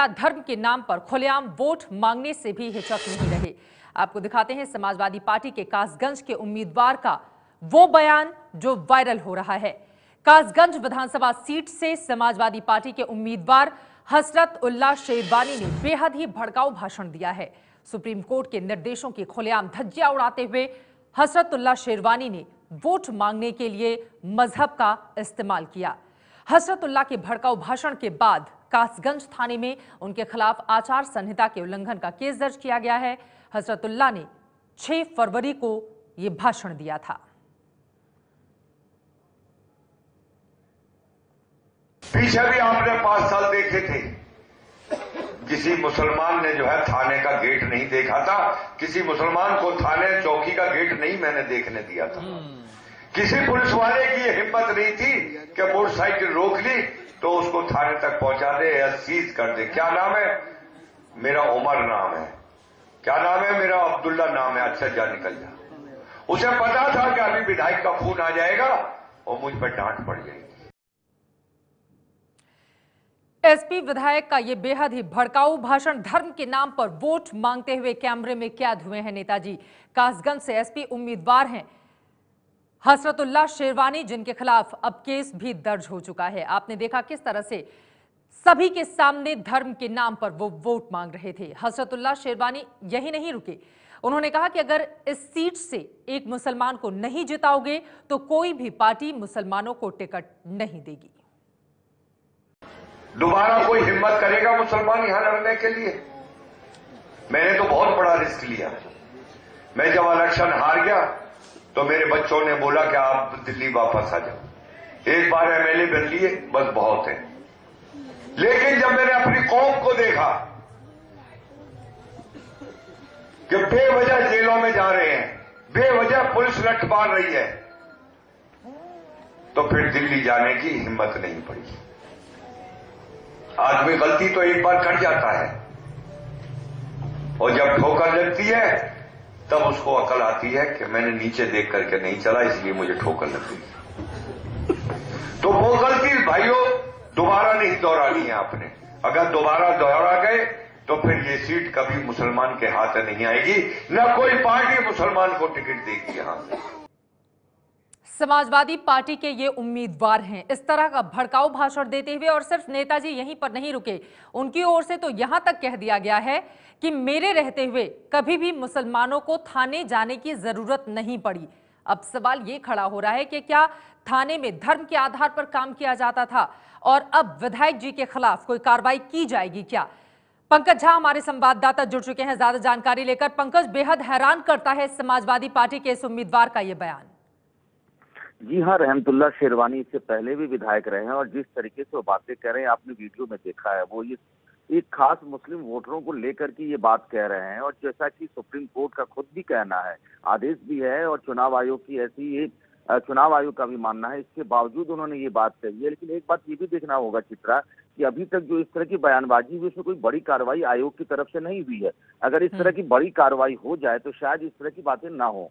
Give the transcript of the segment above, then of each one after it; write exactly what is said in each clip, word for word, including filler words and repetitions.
नेता धर्म के नाम पर खुलेआम वोट मांगने से भी हिचक नहीं रहे। आपको दिखाते हैं समाजवादी पार्टी के कासगंज के उम्मीदवार का वो बयान जो वायरल हो रहा है। कासगंज विधानसभा सीट से समाजवादी पार्टी के उम्मीदवार हसरत उल्लाह शेरवानी ने बेहद ही भड़काऊ भाषण दिया है। सुप्रीम कोर्ट के निर्देशों की खुलेआम धज्जियां उड़ाते हुए हसरत उल्लाह शेरवानी ने वोट मांगने के लिए मजहब का इस्तेमाल किया। हसरत उल्लाह के भड़काऊ भाषण के बाद कासगंज थाने में उनके खिलाफ आचार संहिता के उल्लंघन का केस दर्ज किया गया है। हसरत उल्लाह ने छह फरवरी को यह भाषण दिया था। पीछे भी आपने पांच साल देखे थे, किसी मुसलमान ने जो है थाने का गेट नहीं देखा था, किसी मुसलमान को थाने चौकी का गेट नहीं मैंने देखने दिया था। किसी पुलिस वाले की ये हिम्मत नहीं थी कि मोटरसाइकिल रोक ली तो उसको थाने तक पहुंचा दे या सीज कर दे। क्या नाम है? मेरा उमर नाम है। क्या नाम है? मेरा अब्दुल्ला नाम है। अच्छा जा निकल जा। उसे पता था कि अभी विधायक का फोन आ जाएगा और मुझ पर डांट पड़ जाएगी। एसपी विधायक का ये बेहद ही भड़काऊ भाषण धर्म के नाम पर वोट मांगते हुए कैमरे में कैद हुए हैं नेताजी। कासगंज से एसपी उम्मीदवार हैं हसरत उल्लाह शेरवानी, जिनके खिलाफ अब केस भी दर्ज हो चुका है। आपने देखा किस तरह से सभी के सामने धर्म के नाम पर वो वोट मांग रहे थे। हसरत उल्लाह शेरवानी यही नहीं रुके, उन्होंने कहा कि अगर इस सीट से एक मुसलमान को नहीं जिताओगे तो कोई भी पार्टी मुसलमानों को टिकट नहीं देगी। दोबारा कोई हिम्मत करेगा मुसलमान यहां लड़ने के लिए? मैंने तो बहुत बड़ा रिस्क लिया। मैं जब इलेक्शन हार गया तो मेरे बच्चों ने बोला कि आप दिल्ली वापस आ जाओ। एक बार एमएलए बन लिए, बस बहुत है। लेकिन जब मैंने अपनी कौम को देखा कि बेवजह जेलों में जा रहे हैं, बेवजह पुलिस लठ मार रही है, तो फिर दिल्ली जाने की हिम्मत नहीं पड़ी। आदमी गलती तो एक बार कर जाता है और जब ठोकर लगती है तब उसको अकल आती है कि मैंने नीचे देख करके नहीं चला, इसलिए मुझे ठोकर लग गई। तो वो गलती भाइयों दोबारा नहीं दोहरानी है आपने। अगर दोबारा दोहरा गए तो फिर ये सीट कभी मुसलमान के हाथ में नहीं आएगी, न कोई पार्टी मुसलमान को टिकट देगी यहां से। समाजवादी पार्टी के ये उम्मीदवार हैं इस तरह का भड़काऊ भाषण देते हुए, और सिर्फ नेताजी यहीं पर नहीं रुके, उनकी ओर से तो यहां तक कह दिया गया है कि मेरे रहते हुए कभी भी मुसलमानों को थाने जाने की जरूरत नहीं पड़ी। अब सवाल ये खड़ा हो रहा है कि क्या थाने में धर्म के आधार पर काम किया जाता था और अब विधायक जी के खिलाफ कोई कार्रवाई की जाएगी क्या? पंकज झा हमारे संवाददाता जुड़ चुके हैं ज्यादा जानकारी लेकर। पंकज, बेहद हैरान करता है समाजवादी पार्टी के इस उम्मीदवार का यह बयान। जी हाँ, रहमतुल्लाह शेरवानी इससे पहले भी विधायक रहे हैं और जिस तरीके से वो बातें कह रहे हैं आपने वीडियो में देखा है, वो ये एक खास मुस्लिम वोटरों को लेकर के ये बात कह रहे हैं। और जैसा कि सुप्रीम कोर्ट का खुद भी कहना है, आदेश भी है और चुनाव आयोग की ऐसी एक चुनाव आयोग का भी मानना है, इसके बावजूद उन्होंने ये बात कही है। लेकिन एक बात ये भी देखना होगा चित्रा, कि अभी तक जो इस तरह की बयानबाजी हुई उसमें कोई बड़ी कार्रवाई आयोग की तरफ से नहीं हुई है। अगर इस तरह की बड़ी कार्रवाई हो जाए तो शायद इस तरह की बातें ना हो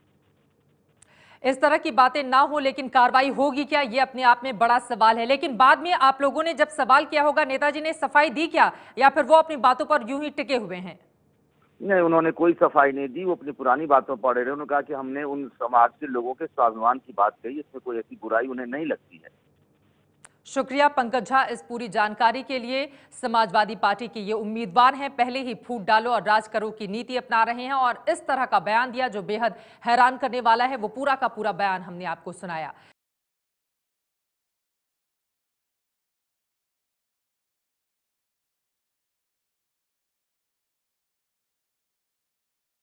इस तरह की बातें ना हो लेकिन कार्रवाई होगी क्या, ये अपने आप में बड़ा सवाल है। लेकिन बाद में आप लोगों ने जब सवाल किया होगा, नेताजी ने सफाई दी क्या, या फिर वो अपनी बातों पर यूं ही टिके हुए हैं? नहीं, उन्होंने कोई सफाई नहीं दी, वो अपनी पुरानी बातों पर रहे। उन्होंने कहा कि हमने उन समाज के लोगों के स्वाभिमान की बात कही, इसमें कोई ऐसी बुराई उन्हें नहीं लगती है। शुक्रिया पंकज झा इस पूरी जानकारी के लिए। समाजवादी पार्टी के ये उम्मीदवार हैं, पहले ही फूट डालो और राज करो की नीति अपना रहे हैं और इस तरह का बयान दिया जो बेहद हैरान करने वाला है। वो पूरा का पूरा बयान हमने आपको सुनाया।